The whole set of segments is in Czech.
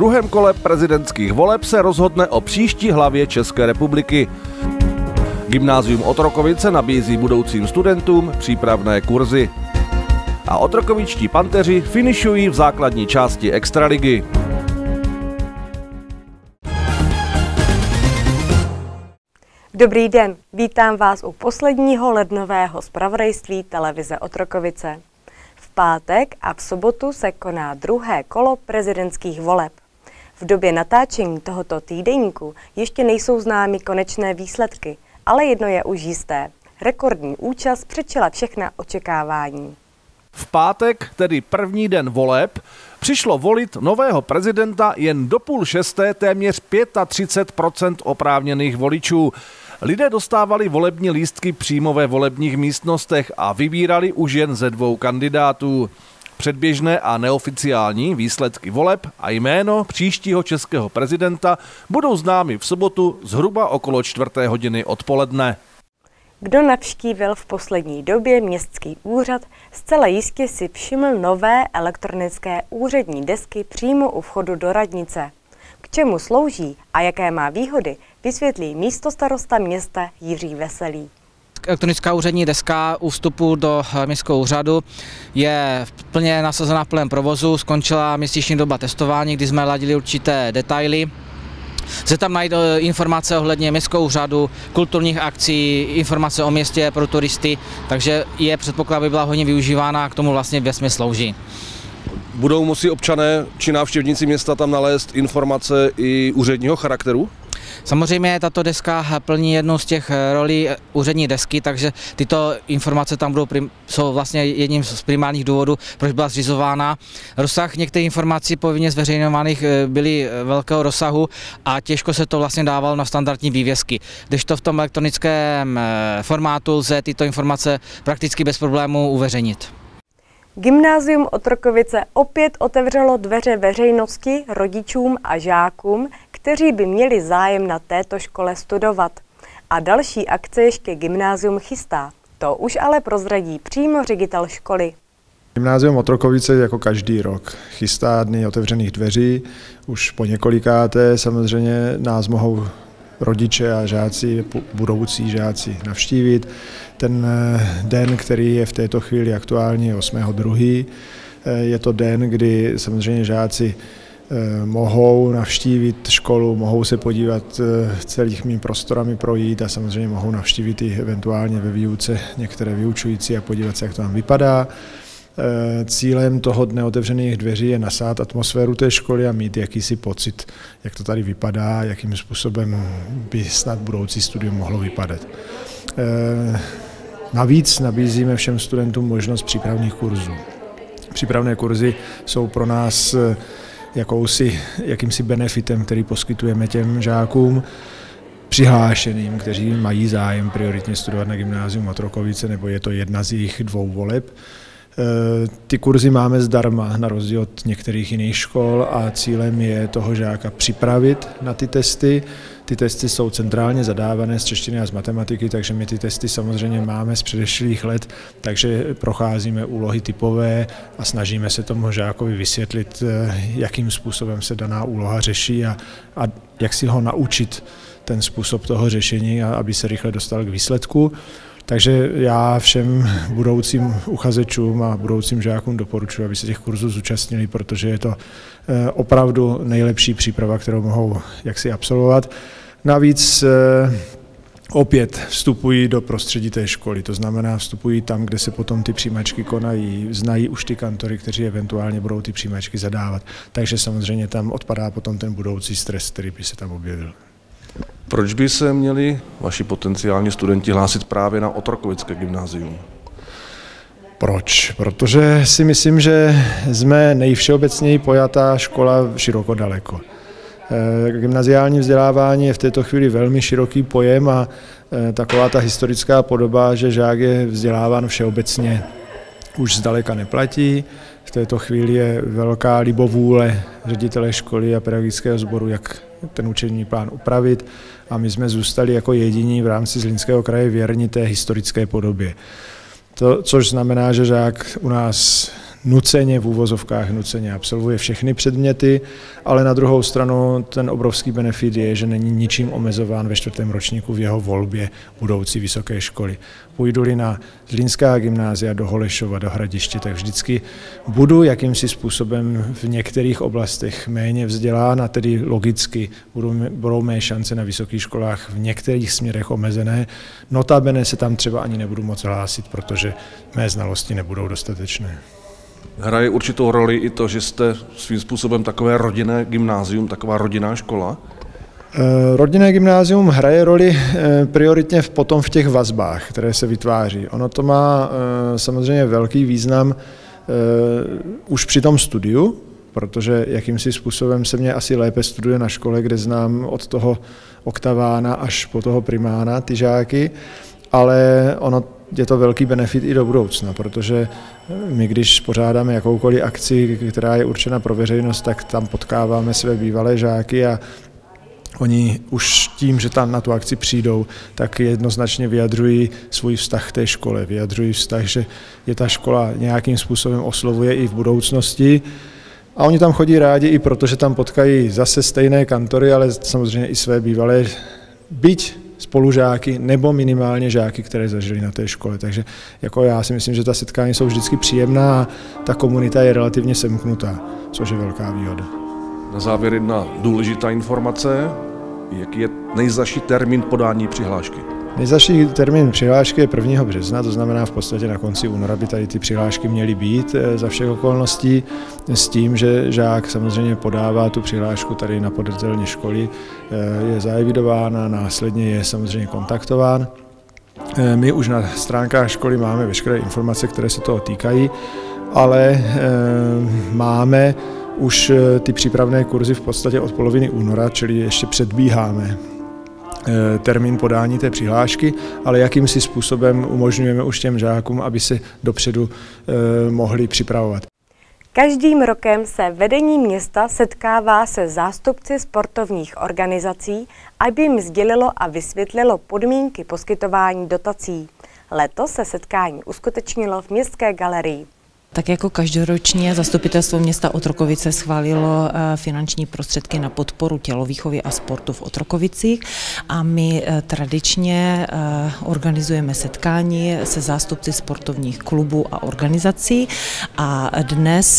druhém kole prezidentských voleb se rozhodne o příští hlavě České republiky. Gymnázium Otrokovice nabízí budoucím studentům přípravné kurzy. A otrokovičtí panteři finišují v základní části extraligy. Dobrý den, vítám vás u posledního lednového zpravodajství televize Otrokovice. V pátek a v sobotu se koná druhé kolo prezidentských voleb. V době natáčení tohoto týdeníku ještě nejsou známy konečné výsledky, ale jedno je už jisté. Rekordní účast předčila všechna očekávání. V pátek, tedy první den voleb, přišlo volit nového prezidenta jen do 5:30 téměř 35% oprávněných voličů. Lidé dostávali volební lístky přímo ve volebních místnostech a vybírali už jen ze 2 kandidátů. Předběžné a neoficiální výsledky voleb a jméno příštího českého prezidenta budou známy v sobotu zhruba okolo 4. hodiny odpoledne. Kdo navštívil v poslední době městský úřad, zcela jistě si všiml nové elektronické úřední desky přímo u vchodu do radnice. K čemu slouží a jaké má výhody, vysvětlí místostarosta města Jiří Veselý. Elektronická úřední deska u vstupu do městského úřadu je plně nasazena v plném provozu, skončila měsíční doba testování, kdy jsme ladili určité detaily. Lze tam najít informace ohledně městského úřadu, kulturních akcí, informace o městě pro turisty, takže je předpoklad, aby byla hodně využívána a k tomu vlastně vesměs slouží. Budou moci občané či návštěvníci města tam nalézt informace i úředního charakteru? Samozřejmě tato deska plní jednu z těch rolí úřední desky, takže tyto informace tam jsou vlastně jedním z primárních důvodů, proč byla zřizována. Rozsah některých informací povinně zveřejňovaných byly velkého rozsahu a těžko se to vlastně dávalo na standardní vývězky. Kdežto v tom elektronickém formátu lze tyto informace prakticky bez problémů uveřejnit. Gymnázium Otrokovice opět otevřelo dveře veřejnosti, rodičům a žákům, kteří by měli zájem na této škole studovat. A další akce ještě gymnázium chystá. To už ale prozradí přímo ředitel školy. Gymnázium Otrokovice jako každý rok chystá dny otevřených dveří. Už po několikáté samozřejmě nás mohou rodiče a žáci, budoucí žáci navštívit. Ten den, který je v této chvíli aktuální, je 8.2. Je to den, kdy samozřejmě žáci mohou navštívit školu, mohou se podívat celými prostorami projít a samozřejmě mohou navštívit i eventuálně ve výuce některé vyučující a podívat se, jak to tam vypadá. Cílem toho dne otevřených dveří je nasát atmosféru té školy a mít jakýsi pocit, jak to tady vypadá, jakým způsobem by snad budoucí studium mohlo vypadat. Navíc nabízíme všem studentům možnost přípravných kurzů. Přípravné kurzy jsou pro nás jakýmsi benefitem, který poskytujeme těm žákům přihlášeným, kteří mají zájem prioritně studovat na gymnázium Otrokovice, nebo je to jedna z jejich 2 voleb. Ty kurzy máme zdarma, na rozdíl od některých jiných škol, a cílem je toho žáka připravit na ty testy. Ty testy jsou centrálně zadávané z češtiny a z matematiky, takže my ty testy samozřejmě máme z předešlých let, takže procházíme úlohy typové a snažíme se tomu žákovi vysvětlit, jakým způsobem se daná úloha řeší a jak si ho naučit ten způsob toho řešení, aby se rychle dostal k výsledku. Takže já všem budoucím uchazečům a budoucím žákům doporučuji, aby se těch kurzů zúčastnili, protože je to opravdu nejlepší příprava, kterou mohou jaksi absolvovat. Navíc opět vstupují do prostředí té školy, to znamená vstupují tam, kde se potom ty přijímačky konají, znají už ty kantory, kteří eventuálně budou ty přijímačky zadávat. Takže samozřejmě tam odpadá potom ten budoucí stres, který by se tam objevil. Proč by se měli vaši potenciální studenti hlásit právě na Otrokovické gymnázium? Proč? Protože si myslím, že jsme nejvšeobecněji pojatá škola široko daleko. Gymnaziální vzdělávání je v této chvíli velmi široký pojem a taková ta historická podoba, že žák je vzděláván všeobecně, už zdaleka neplatí. V této chvíli je velká libovůle ředitele školy a pedagogického sboru, jak ten učební plán upravit, a my jsme zůstali jako jediní v rámci Zlínského kraje věrni té historické podobě. Což znamená, že žák u nás nuceně, v úvozovkách nuceně absolvuje všechny předměty, ale na druhou stranu ten obrovský benefit je, že není ničím omezován ve 4. ročníku v jeho volbě budoucí vysoké školy. Půjdu-li na Zlínská gymnázia, do Holešova, do Hradiště, tak vždycky budu jakýmsi způsobem v některých oblastech méně vzdělán a tedy logicky budou mé šance na vysokých školách v některých směrech omezené. Notabene se tam třeba ani nebudu moc hlásit, protože mé znalosti nebudou dostatečné. Hraje určitou roli i to, že jste svým způsobem takové rodinné gymnázium, taková rodinná škola? Rodinné gymnázium hraje roli prioritně potom v těch vazbách, které se vytváří. Ono to má samozřejmě velký význam už při tom studiu, protože jakýmsi způsobem se mě asi lépe studuje na škole, kde znám od toho oktavána až po toho primána ty žáky, ale ono je to velký benefit i do budoucna, protože my, když pořádáme jakoukoliv akci, která je určena pro veřejnost, tak tam potkáváme své bývalé žáky a oni už tím, že tam na tu akci přijdou, tak jednoznačně vyjadřují svůj vztah k té škole, vyjadřují vztah, že je ta škola nějakým způsobem oslovuje i v budoucnosti. A oni tam chodí rádi i proto, že tam potkají zase stejné kantory, ale samozřejmě i své bývalé, byť spolužáky nebo minimálně žáky, které zažili na té škole. Takže jako já si myslím, že ta setkání jsou vždycky příjemná a ta komunita je relativně semknutá, což je velká výhoda. Na závěr jedna důležitá informace. Jaký je nejzazší termín podání přihlášky? Nejzazší termín přihlášky je 1. března, to znamená v podstatě na konci února by tady ty přihlášky měly být za všech okolností, s tím, že žák samozřejmě podává tu přihlášku tady na podržitelně školy, je zaevidován a následně je samozřejmě kontaktován. My už na stránkách školy máme veškeré informace, které se toho týkají, ale máme už ty přípravné kurzy v podstatě od poloviny února, čili ještě předbíháme termín podání té přihlášky, ale jakýmsi způsobem umožňujeme už těm žákům, aby se dopředu mohli připravovat. Každým rokem se vedení města setkává se zástupci sportovních organizací, aby jim sdělilo a vysvětlilo podmínky poskytování dotací. Letos se setkání uskutečnilo v Městské galerii. Tak jako každoročně zastupitelstvo města Otrokovice schválilo finanční prostředky na podporu tělovýchovy a sportu v Otrokovicích a my tradičně organizujeme setkání se zástupci sportovních klubů a organizací a dnes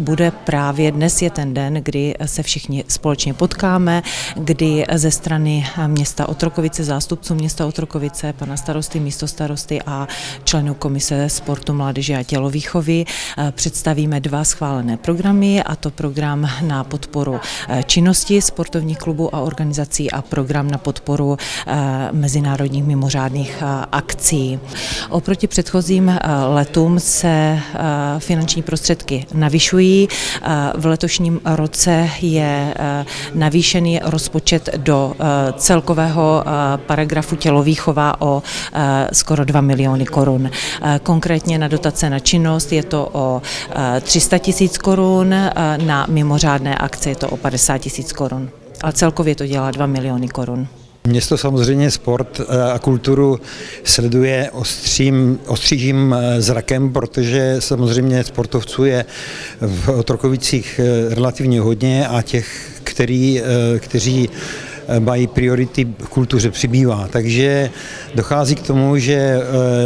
je ten den, kdy se všichni společně potkáme, kdy ze strany města Otrokovice, zástupců města Otrokovice, pana starosty, místostarosty a členů komise sportu, mládeže a tělovýchovy představíme 2 schválené programy, a to program na podporu činnosti sportovních klubů a organizací a program na podporu mezinárodních mimořádných akcí. Oproti předchozím letům se finanční prostředky navyšují. V letošním roce je navýšený rozpočet do celkového paragrafu tělovýchova o skoro 2 miliony korun. Konkrétně na dotace na činnost je to o 300 000 korun, na mimořádné akce je to o 50 000 korun. Ale celkově to dělá 2 miliony korun. Město samozřejmě sport a kulturu sleduje ostřížím zrakem, protože samozřejmě sportovců je v Otrokovicích relativně hodně a těch, kteří mají priority v kultuře, přibývá. Takže dochází k tomu, že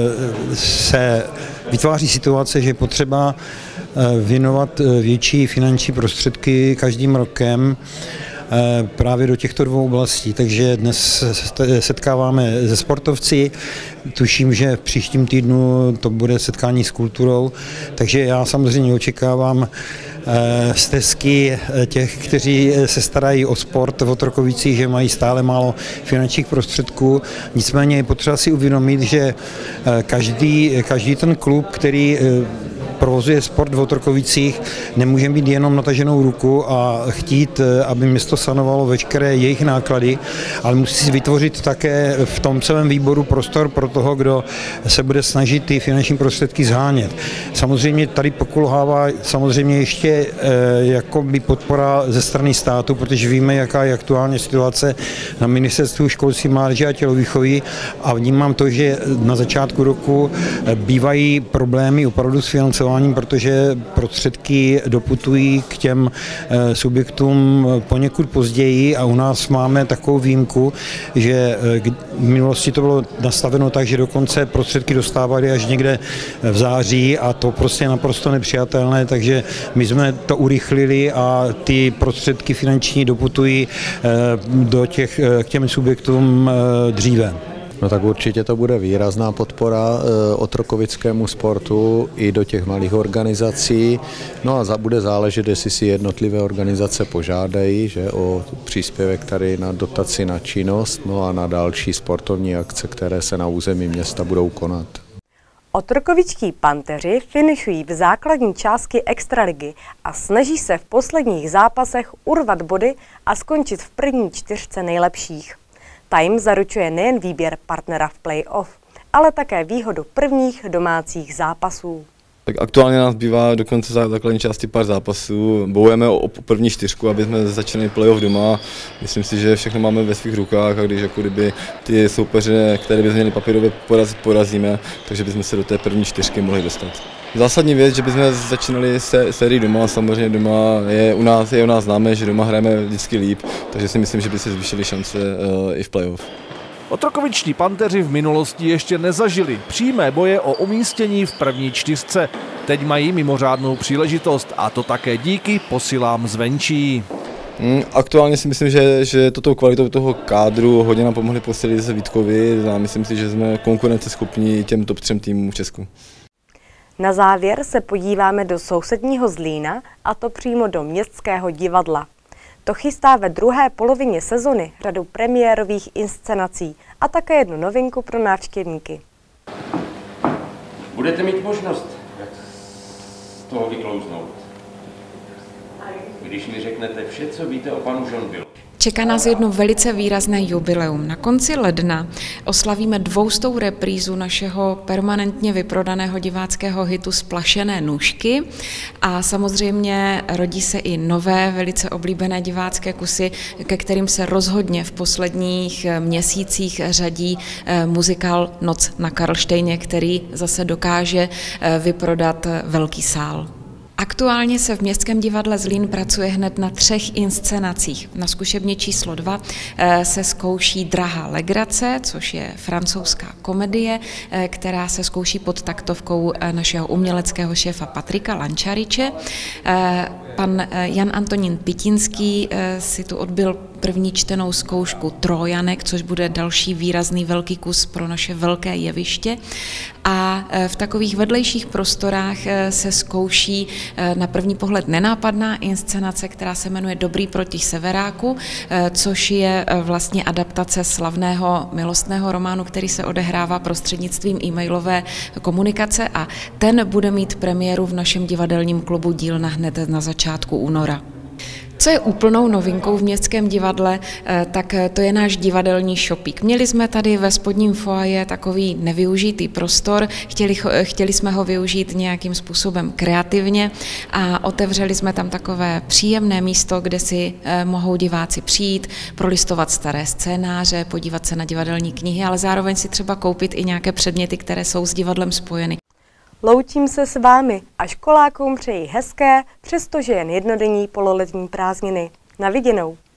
se vytváří situace, že je potřeba věnovat větší finanční prostředky každým rokem právě do těchto 2 oblastí. Takže dnes se setkáváme se sportovci, tuším, že v příštím týdnu to bude setkání s kulturou, takže já samozřejmě očekávám stesky těch, kteří se starají o sport v Otrokovicích, že mají stále málo finančních prostředků. Nicméně je potřeba si uvědomit, že každý ten klub, který provozuje sport v Otrokovicích, nemůže mít jenom nataženou ruku a chtít, aby město sanovalo veškeré jejich náklady, ale musí si vytvořit také v tom celém výboru prostor pro toho, kdo se bude snažit ty finanční prostředky zhánět. Samozřejmě tady pokulhává samozřejmě ještě jakoby podpora ze strany státu, protože víme, jaká je aktuální situace na ministerstvu školství, mládeže a tělovýchovy a vnímám to, že na začátku roku bývají problémy opravdu s financováním financováním, protože prostředky doputují k těm subjektům poněkud později a u nás máme takovou výjimku, že v minulosti to bylo nastaveno tak, že dokonce prostředky dostávali až někde v září a to prostě je naprosto nepřijatelné, takže my jsme to urychlili a ty prostředky finanční doputují k těm subjektům dříve. No tak určitě to bude výrazná podpora otrokovickému sportu i do těch malých organizací. No a bude záležet, jestli si jednotlivé organizace požádají, že o příspěvek tady na dotaci na činnost, no a na další sportovní akce, které se na území města budou konat. Otrokovičtí Panteři finišují v základní části extraligy a snaží se v posledních zápasech urvat body a skončit v první 4 nejlepších. Ta jim zaručuje nejen výběr partnera v play-off, ale také výhodu prvních domácích zápasů. Tak aktuálně nás bývá do konce základní části pár zápasů. Bojujeme o první 4, aby jsme začali play-off doma. Myslím si, že všechno máme ve svých rukách a když jako kdyby ty soupeře, které bychom měli papírově porazit, porazíme, takže bychom se do té první 4 mohli dostat. Zásadní věc, že bychom začínali sérii doma, samozřejmě doma je u nás známé, že doma hrajeme vždycky líp, takže si myslím, že by se zvýšily šance i v play-off. Otrokovičtí Panteři v minulosti ještě nezažili přímé boje o umístění v první 4. Teď mají mimořádnou příležitost a to také díky posilám zvenčí. Aktuálně si myslím, že toto kvalitou toho kádru hodně nám pomohli posily ze Vítkovi a myslím si, že jsme konkurenceschopní těm top 3 týmům v Česku. Na závěr se podíváme do sousedního Zlína, a to přímo do Městského divadla. To chystá ve druhé polovině sezony řadu premiérových inscenací a také jednu novinku pro návštěvníky. Budete mít možnost, jak z toho vyklouznout, když mi řeknete vše, co víte o panu Žonbilu. Čeká nás jedno velice výrazné jubileum. Na konci ledna oslavíme 200. reprízu našeho permanentně vyprodaného diváckého hitu Splašené nůžky a samozřejmě rodí se i nové, velice oblíbené divácké kusy, ke kterým se rozhodně v posledních měsících řadí muzikál Noc na Karlštejně, který zase dokáže vyprodat velký sál. Aktuálně se v Městském divadle Zlín pracuje hned na 3 inscenacích. Na zkušebně číslo 2 se zkouší Drahá legrace, což je francouzská komedie, která se zkouší pod taktovkou našeho uměleckého šéfa Patrika Lančariče. Pan Jan Antonín Pitinský si tu odbyl první čtenou zkoušku Trojanek, což bude další výrazný velký kus pro naše velké jeviště. A v takových vedlejších prostorách se zkouší na první pohled nenápadná inscenace, která se jmenuje Dobrý proti severáku, což je vlastně adaptace slavného milostného románu, který se odehrává prostřednictvím e-mailové komunikace a ten bude mít premiéru v našem divadelním klubu Dílna hned na začátku února. Co je úplnou novinkou v Městském divadle, tak to je náš divadelní šopík. Měli jsme tady ve spodním foaje takový nevyužitý prostor, chtěli jsme ho využít nějakým způsobem kreativně a otevřeli jsme tam takové příjemné místo, kde si mohou diváci přijít, prolistovat staré scénáře, podívat se na divadelní knihy, ale zároveň si třeba koupit i nějaké předměty, které jsou s divadlem spojeny. Loučím se s vámi a školákům přeji hezké, přestože jen jednodenní pololetní prázdniny. Na viděnou.